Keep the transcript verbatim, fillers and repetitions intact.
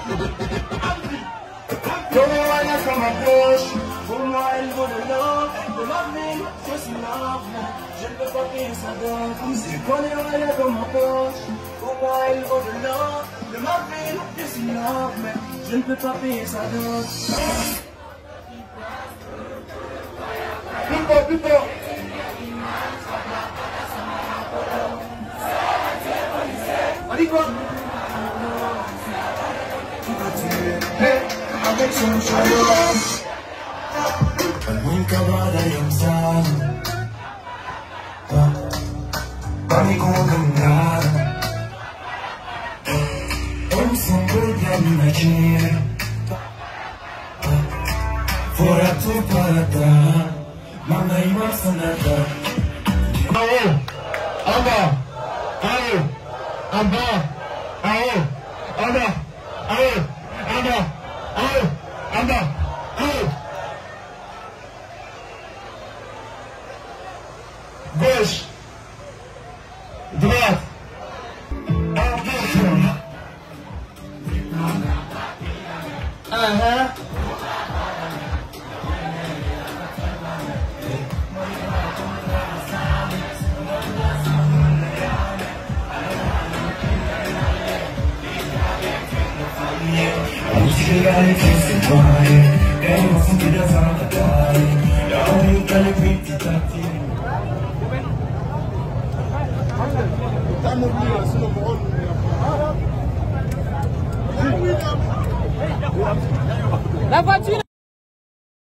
Don't wanna come approach. Pour moi, elle vaut de l'or. De ma vie, je suis mort. Je ne peux pas payer sa dot. C'est qu'on est rien dans mon poche. Pour moi, elle vaut de l'or. De ma vie, je suis mort. Mais je ne peux pas payer sa dot. Pipo, pipo. On dit quoi? Avec son chaleur, nunca va a llamar. Mami como cantar, un sangre de imagine. Fora tu parata, mama y marsanata. Ayo, amba, ayo, amba, ayo, amba, ayo, amba. Ayo, anda, ayo. Gauche, droite, uh-huh. Tirare che si muore, e non si vede a saltare, la unica le quinti tatti.